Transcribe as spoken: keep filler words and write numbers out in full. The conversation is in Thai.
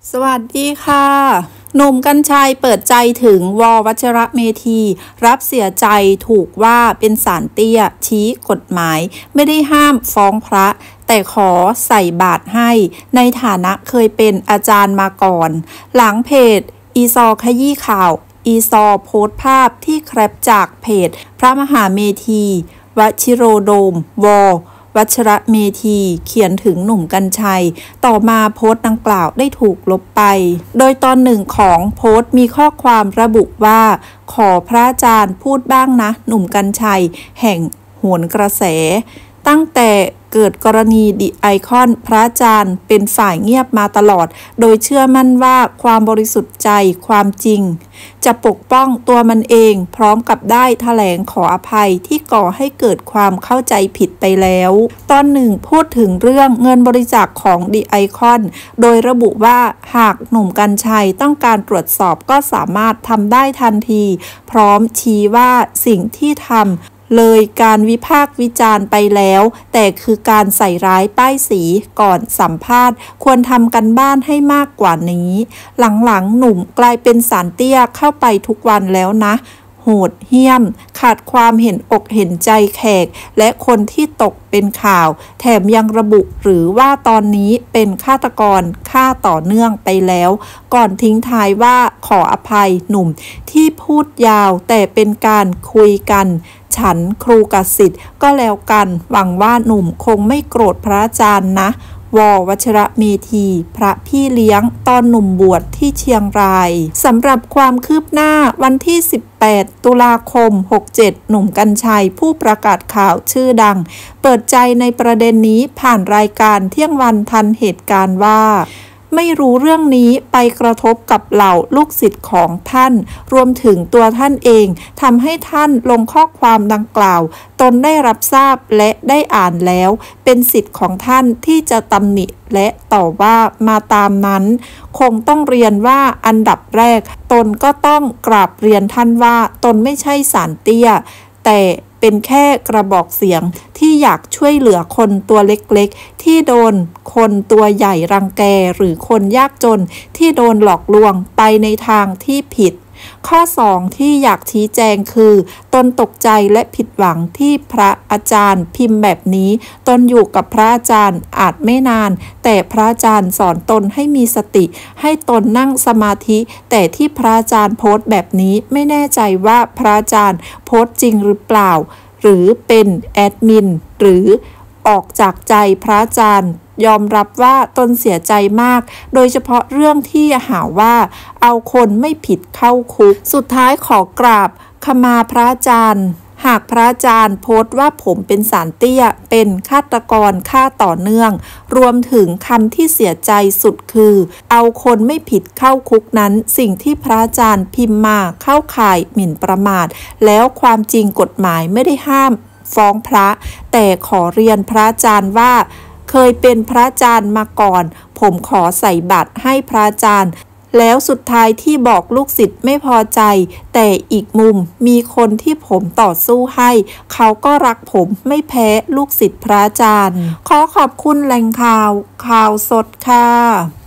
สวัสดีค่ะหนุ่มกรรชัยเปิดใจถึงววัชรเมธีรับเสียใจถูกว่าเป็นศาลเตี้ยชี้กฎหมายไม่ได้ห้ามฟ้องพระแต่ขอใส่บาตรให้ในฐานะเคยเป็นอาจารย์มาก่อนหลังเพจอีซอขยี้ข่าวอีซอโพสต์ภาพที่แคปจากเพจพระมหาเมธีวชิโรโดมววัชรเมธีเขียนถึงหนุ่มกรรชัยต่อมาโพสต์ดังกล่าวได้ถูกลบไปโดยตอนหนึ่งของโพสต์มีข้อความระบุว่าขอพระอาจารย์พูดบ้างนะหนุ่มกรรชัยแห่งโหนกระแสตั้งแต่เกิดกรณีดิไอคอนพระอาจารย์เป็นฝ่ายเงียบมาตลอดโดยเชื่อมั่นว่าความบริสุทธิ์ใจความจริงจะปกป้องตัวมันเองพร้อมกับได้แถลงขออภัยที่ก่อให้เกิดความเข้าใจผิดไปแล้วตอนหนึ่งพูดถึงเรื่องเงินบริจาคของดิไอคอนโดยระบุว่าหากหนุ่มกรรชัยต้องการตรวจสอบก็สามารถทำได้ทันทีพร้อมชี้ว่าสิ่งที่ทำเลยการวิพากษ์วิจารณ์ไปแล้วแต่คือการใส่ร้ายป้ายสีก่อนสัมภาษณ์ควรทำกันบ้านให้มากกว่านี้หลังๆหนุ่มกลายเป็นศาลเตี้ยเข้าไปทุกวันแล้วนะโหดเหี้ยมขาดความเห็นอกเห็นใจแขกและคนที่ตกเป็นข่าวแถมยังระบุหรือว่าตอนนี้เป็นฆาตกรฆ่าต่อเนื่องไปแล้วก่อนทิ้งท้ายว่าขออภัยหนุ่มที่พูดยาวแต่เป็นการคุยกันฉันครูกสิทธิ์ก็แล้วกันหวังว่าหนุ่มคงไม่โกรธพระอาจารย์นะววัชรเมธีพระพี่เลี้ยงตอนหนุ่มบวชที่เชียงรายสำหรับความคืบหน้าวันที่สิบแปดตุลาคมหกสิบเจ็ดหนุ่มกรรชัยผู้ประกาศข่าวชื่อดังเปิดใจในประเด็นนี้ผ่านรายการเที่ยงวันทันเหตุการณ์ว่าไม่รู้เรื่องนี้ไปกระทบกับเหล่าลูกศิษย์ของท่านรวมถึงตัวท่านเองทำให้ท่านลงข้อความดังกล่าวตนได้รับทราบและได้อ่านแล้วเป็นสิทธิ์ของท่านที่จะตำหนิและต่อว่ามาตามนั้นคงต้องเรียนว่าอันดับแรกตนก็ต้องกราบเรียนท่านว่าตนไม่ใช่ศาลเตี้ยแต่เป็นแค่กระบอกเสียงที่อยากช่วยเหลือคนตัวเล็กๆที่โดนคนตัวใหญ่รังแกหรือคนยากจนที่โดนหลอกลวงไปในทางที่ผิดข้อสองที่อยากชี้แจงคือตนตกใจและผิดหวังที่พระอาจารย์พิมพ์แบบนี้ตนอยู่กับพระอาจารย์อาจไม่นานแต่พระอาจารย์สอนตนให้มีสติให้ตนนั่งสมาธิแต่ที่พระอาจารย์โพสต์แบบนี้ไม่แน่ใจว่าพระอาจารย์โพสต์จริงหรือเปล่าหรือเป็นแอดมินหรือออกจากใจพระอาจารย์ยอมรับว่าตนเสียใจมากโดยเฉพาะเรื่องที่หาว่าเอาคนไม่ผิดเข้าคุกสุดท้ายขอกราบขมาพระอาจารย์หากพระอาจารย์โพสต์ว่าผมเป็นศาลเตี้ยเป็นฆาตกรฆ่าต่อเนื่องรวมถึงคำที่เสียใจสุดคือเอาคนไม่ผิดเข้าคุกนั้นสิ่งที่พระอาจารย์พิมพ์มาเข้าข่ายหมิ่นประมาทแล้วความจริงกฎหมายไม่ได้ห้ามฟ้องพระแต่ขอเรียนพระอาจารย์ว่าเคยเป็นพระอาจารย์มาก่อนผมขอใส่บาตรให้พระอาจารย์แล้วสุดท้ายที่บอกลูกศิษย์ไม่พอใจแต่อีกมุมมีคนที่ผมต่อสู้ให้เขาก็รักผมไม่แพ้ลูกศิษย์พระอาจารย์ขอขอบคุณแหล่งข่าวข่าวสดค่ะ